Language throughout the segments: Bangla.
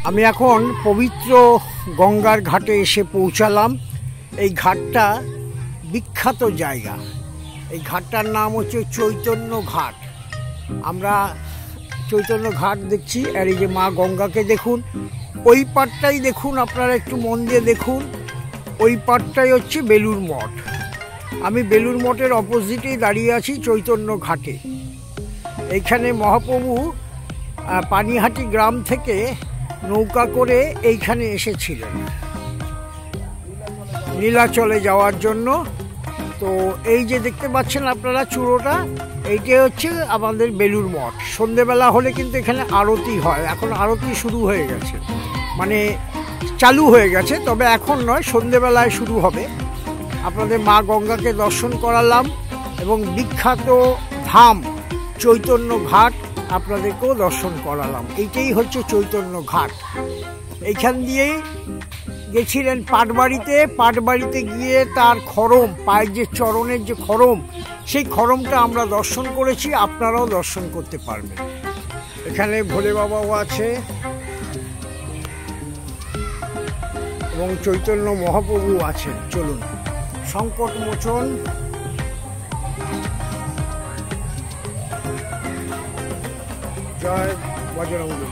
আমি এখন পবিত্র গঙ্গার ঘাটে এসে পৌঁছালাম। এই ঘাটটা বিখ্যাত জায়গা। এই ঘাটটার নাম হচ্ছে চৈতন্য ঘাট। আমরা চৈতন্য ঘাট দেখছি, আর এই যে মা গঙ্গাকে দেখুন, ওই পাড়টাই দেখুন, আপনারা একটু মন দিয়ে দেখুন, ওই পাড়টাই হচ্ছে বেলুড় মঠ। আমি বেলুড় মঠের অপোজিটেই দাঁড়িয়ে আছি চৈতন্য ঘাটে। এইখানে মহাপ্রভু পানিহাটি গ্রাম থেকে নৌকা করে এইখানে এসেছিলেন নীলাচলে যাওয়ার জন্য। তো এই যে দেখতে পাচ্ছেন আপনারা চূড়োটা, এইটাই হচ্ছে আমাদের বেলুড় মঠ। সন্ধেবেলা হলে কিন্তু এখানে আরতি হয়। এখন আরতি শুরু হয়ে গেছে, মানে চালু হয়ে গেছে, তবে এখন নয়, সন্ধেবেলায় শুরু হবে। আপনাদের মা গঙ্গাকে দর্শন করালাম এবং বিখ্যাত ধাম চৈতন্য ঘাট আপনাদেরকেও দর্শন করালাম। এইটাই হচ্ছে চৈতন্য ঘাট। এইখান দিয়েই গেছিলেন পাটবাড়িতে। পাটবাড়িতে গিয়ে তার খরম, পায়ের যে চরণের যে খরম, সেই খরমটা আমরা দর্শন করেছি। আপনারাও দর্শন করতে পারবেন। এখানে ভোলে বাবাও আছে এবং চৈতন্য মহাপ্রভু আছেন। চলুন, সংকট মোচন। জয় বজরঙ্গবলী,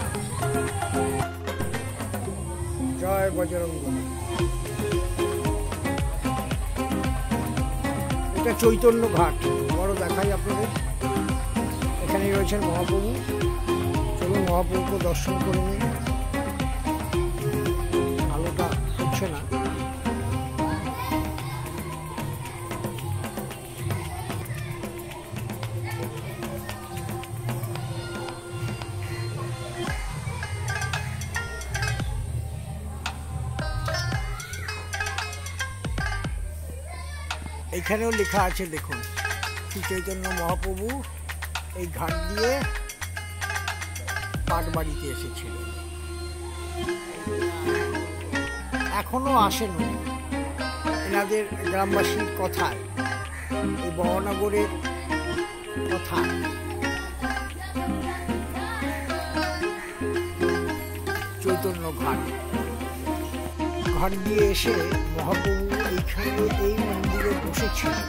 জয় বজরঙ্গবলী। এটা চৈতন্য ঘাট, বড় দেখাই আপনাদের। এখানেই রয়েছেন মহাপ্রভু। চলুন মহাপ্রভুকে দর্শন করে নিন। আলোটা হচ্ছে না। এখানেও লেখা আছে দেখুন, শ্রী চৈতন্য মহাপ্রভু এই ঘাট দিয়ে পাটবাড়িতে এসেছিলেন। এখনো আসেন এনাদের গ্রামবাসীর কথায়, এই বহনগরের কথা। চৈতন্য ঘাট, ঘাট দিয়ে এসে মহাপ্রভু এইখানে এই মন্দিরে বসেছিলেন।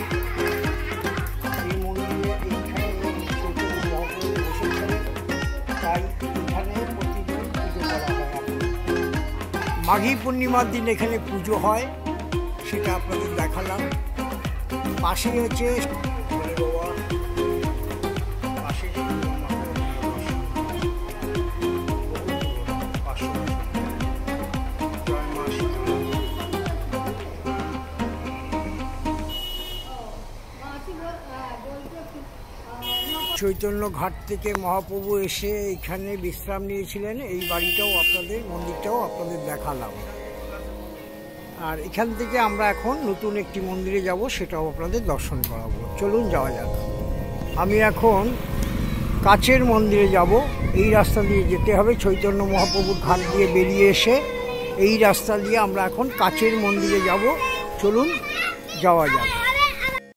এই মন্দিরে এইখানে চৈতন্য মহাপ্রভু বসেছিলেন, তাই এখানে প্রতিদিন পুজো করা হয়। মাঘী পূর্ণিমার দিন এখানে পুজো হয়, সেটা আপনাদের দেখালাম। পাশে হচ্ছে চৈতন্য ঘাট থেকে মহাপ্রভু এসে এখানে বিশ্রাম নিয়েছিলেন। এই বাড়িটাও আপনাদের, মন্দিরটাও আপনাদের দেখালাম। আর এখান থেকে আমরা এখন নতুন একটি মন্দিরে যাব, সেটাও আপনাদের দর্শন করাবো। চলুন যাওয়া যাক। আমি এখন কাছের মন্দিরে যাব। এই রাস্তা দিয়ে যেতে হবে। চৈতন্য মহাপ্রভুর ঘাট দিয়ে বেরিয়ে এসে এই রাস্তা দিয়ে আমরা এখন কাছের মন্দিরে যাব। চলুন যাওয়া যাক।